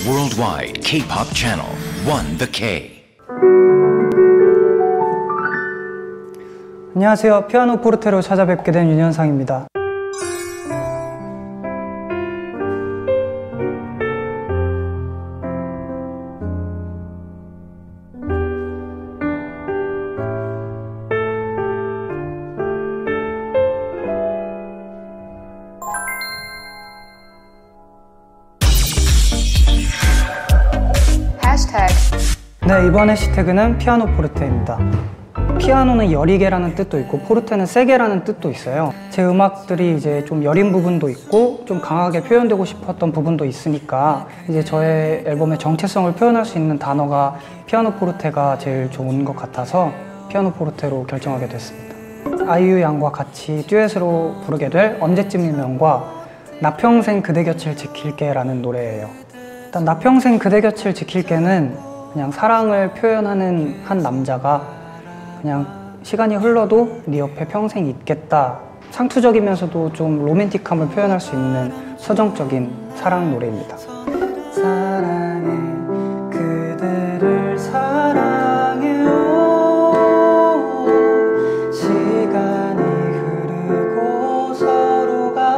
Worldwide K-pop channel, One The K. 안녕하세요. 피아노 포르테로 찾아뵙게 된 윤현상입니다. 네, 이번 해시태그는 피아노 포르테입니다. 피아노는 여리게라는 뜻도 있고 포르테는 세게라는 뜻도 있어요. 제 음악들이 이제 좀 여린 부분도 있고 좀 강하게 표현되고 싶었던 부분도 있으니까 이제 저의 앨범의 정체성을 표현할 수 있는 단어가 피아노 포르테가 제일 좋은 것 같아서 피아노 포르테로 결정하게 됐습니다. 아이유 양과 같이 듀엣으로 부르게 될 언제쯤이면과 나 평생 그대 곁을 지킬게 라는 노래예요. 일단 나 평생 그대 곁을 지킬게는 그냥 사랑을 표현하는 한 남자가 그냥 시간이 흘러도 네 옆에 평생 있겠다, 상투적이면서도 좀 로맨틱함을 표현할 수 있는 서정적인 사랑 노래입니다. 사랑해 그대를 사랑해요. 시간이 흐르고 서로가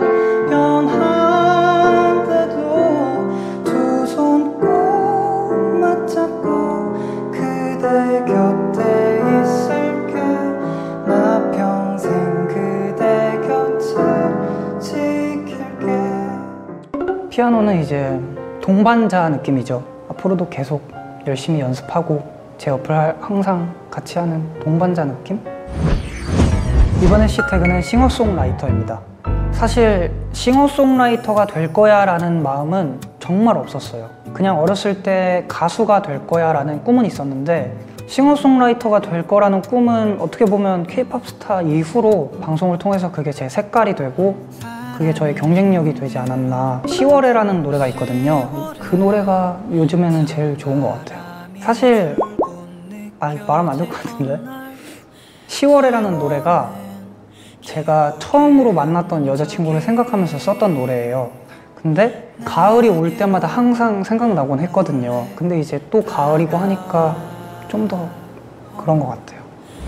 변한데도 두 손 꼭 맞잡고 그대 곁에 있을게. 나 평생 그대 곁을 지킬게. 피아노는 이제 동반자 느낌이죠. 앞으로도 계속 열심히 연습하고 제 옆을 항상 같이 하는 동반자 느낌? 이번 해시태그는 싱어송라이터입니다. 사실 싱어송라이터가 될 거야 라는 마음은 정말 없었어요. 그냥 어렸을 때 가수가 될 거야 라는 꿈은 있었는데 싱어송라이터가 될 거라는 꿈은 어떻게 보면 K-POP 스타 이후로 방송을 통해서 그게 제 색깔이 되고 그게 저의 경쟁력이 되지 않았나. 10월에라는 노래가 있거든요. 그 노래가 요즘에는 제일 좋은 것 같아요. 사실 말하면 안 될 것 같은데 10월에라는 노래가 제가 처음으로 만났던 여자친구를 생각하면서 썼던 노래예요. 근데 가을이 올 때마다 항상 생각나곤 했거든요. 근데 이제 또 가을이고 하니까 좀 더 그런 것 같아요.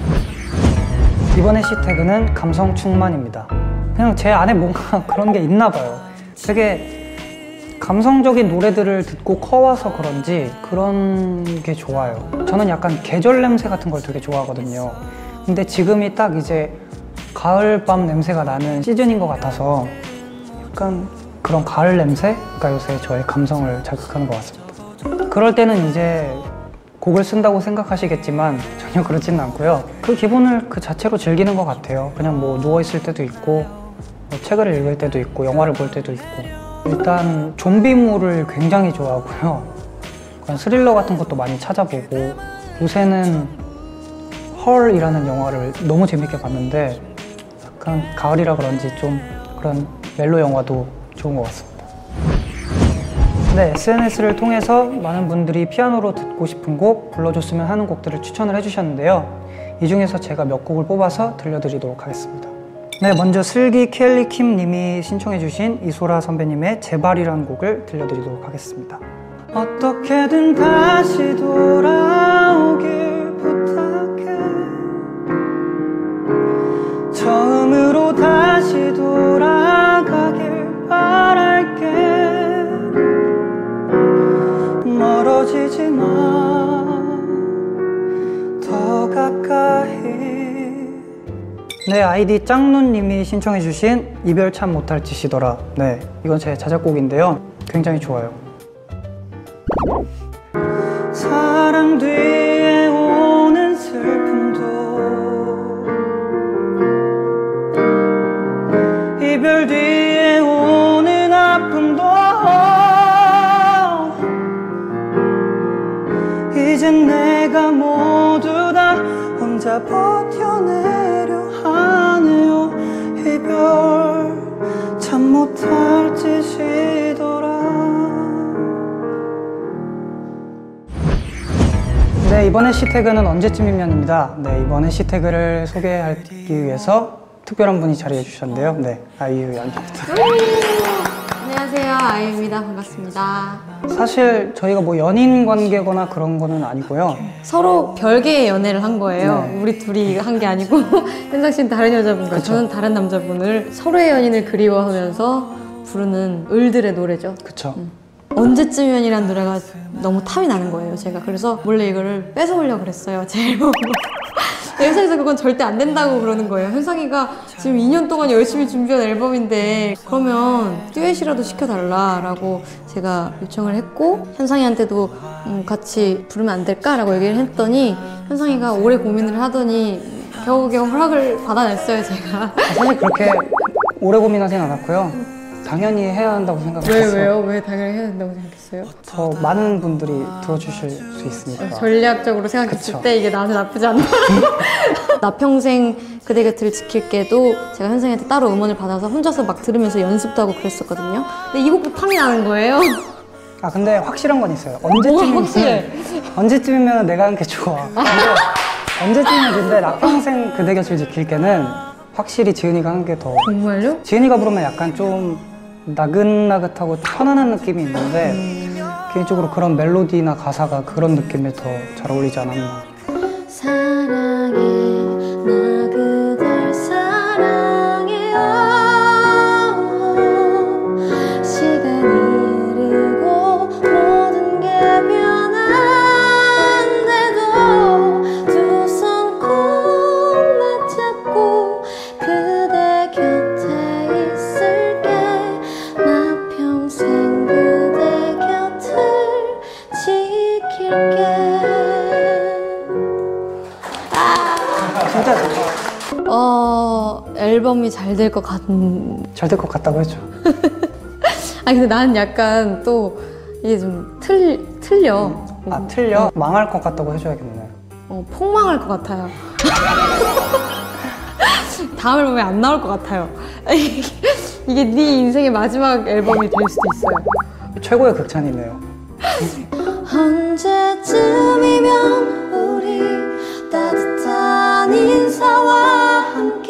이번 해시태그는 감성 충만입니다. 그냥 제 안에 뭔가 그런 게 있나 봐요. 되게 감성적인 노래들을 듣고 커와서 그런지 그런 게 좋아요. 저는 약간 계절 냄새 같은 걸 되게 좋아하거든요. 근데 지금이 딱 이제 가을밤 냄새가 나는 시즌인 것 같아서 약간 그런 가을 냄새가 요새 저의 감성을 자극하는 것 같습니다. 그럴 때는 이제 곡을 쓴다고 생각하시겠지만 전혀 그렇지는 않고요. 그 기분을 그 자체로 즐기는 것 같아요. 그냥 뭐 누워있을 때도 있고 뭐 책을 읽을 때도 있고 영화를 볼 때도 있고. 일단 좀비물을 굉장히 좋아하고요. 그런 스릴러 같은 것도 많이 찾아보고 요새는 헐이라는 영화를 너무 재밌게 봤는데 약간 가을이라 그런지 좀 그런 멜로 영화도 좋은 것 같습니다. 네, SNS를 통해서 많은 분들이 피아노로 듣고 싶은 곡, 불러줬으면 하는 곡들을 추천을 해주셨는데요. 이 중에서 제가 몇 곡을 뽑아서 들려드리도록 하겠습니다. 네, 먼저 슬기 켈리 킴 님이 신청해주신 이소라 선배님의 제발이라는 곡을 들려드리도록 하겠습니다. 어떻게든 다시 돌아오길 부탁해. 처음으로 다시 돌아가길 바랄게. 멀어지지 마, 더 가까이. 네, 아이디 짱눈님이 신청해주신 이별 참 못할 짓이더라. 네, 이건 제 자작곡인데요. 굉장히 좋아요. 사랑 뒤에 오는 슬픔도 이별 뒤에 오는 아픔도 이젠 내가 모두 다 혼자 버텨내려 하네요. 이별 참 못할 짓이더라. 네, 이번 해시태그는 언제쯤이면입니다. 네, 이번 해시태그를 소개하기 위해서 특별한 분이 자리해 주셨는데요. 네, 아이유 양입니다. 안녕하세요. 안녕하세요, 아이유입니다. 반갑습니다. 사실 저희가 뭐 연인 관계거나 그런 거는 아니고요. 서로 별개의 연애를 한 거예요. 네. 우리 둘이 한 게 아니고 현상 씨는 다른 여자분과 저는 다른 남자분을 서로의 연인을 그리워하면서 부르는 을들의 노래죠. 그쵸. 언제쯤이면이란 노래가 너무 탐이 나는 거예요, 제가. 그래서 몰래 이거를 뺏어오려고 그랬어요, 제 앨범으로. 현상이가 그건 절대 안 된다고 그러는 거예요. 현상이가 지금 2년 동안 열심히 준비한 앨범인데 그러면 듀엣이라도 시켜달라라고 제가 요청을 했고, 현상이한테도 같이 부르면 안 될까라고 얘기를 했더니 현상이가 오래 고민을 하더니 겨우겨우 허락을 받아냈어요, 제가. 사실 그렇게 오래 고민하진 않았고요. 당연히 해야 한다고 생각했어요. 왜요? 왜 당연히 해야 된다고 생각했어요? 더 많은 분들이 들어주실 수 있으니까. 전략적으로 생각했을 그쵸. 때 이게 나한테 나쁘지 않다. 나 평생 그대 곁을 지킬게도 제가 현상이한테 따로 음원을 받아서 혼자서 막 들으면서 연습도 하고 그랬었거든요. 근데 이 곡도 탐이 나는 거예요. 아 근데 확실한 건 있어요. 확실해? 언제쯤이면 내가 한 게 좋아. 근데 언제쯤이면 근데 나 평생 그대 곁을 지킬게는 확실히 지은이가 한 게 더. 정말요? 지은이가 부르면 약간 좀 나긋나긋하고 편안한 느낌이 있는데 개인적으로 그런 멜로디나 가사가 그런 느낌에 더 잘 어울리지 않았나. 사랑해 나 그댈 사랑해요. 시간이 흐르고 모든 게 변한데도 두 손 꼭 맞잡고 그대 곁에 있을게. 나 평생 그대 곁을 지킬게. 진짜 앨범이 잘 될 것 같은. 잘 될 것 같다고 했죠. 아니 근데 나는 약간 또 이게 좀 틀려. 아 틀려? 망할 것 같다고 해줘야겠네. 폭망할 것 같아요. 다음 앨범에 안 나올 것 같아요. 이게 네 인생의 마지막 앨범이 될 수도 있어요. 최고의 극찬이네요. 언제쯤이면 우리 따뜻한 인사와 함께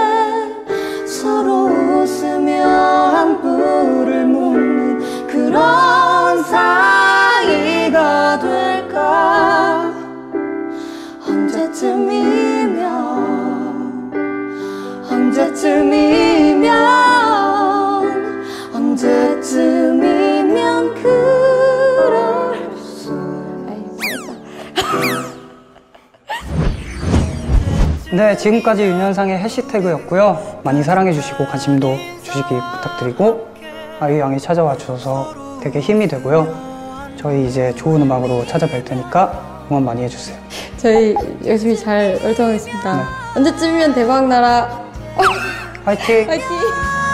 서로 웃으며 안부를 묻는 그런 사이가 될까. 언제쯤이면 그럴 수. 네, 지금까지 윤현상의 해시태그였고요. 많이 사랑해주시고 관심도 주시기 부탁드리고 아이유 양이 찾아와 주셔서 되게 힘이 되고요. 저희 이제 좋은 음악으로 찾아뵐 테니까 응원 많이 해주세요. 저희 열심히 잘 활동하겠습니다. 네. 언제쯤이면 대박 나라. 화이팅! 화이팅!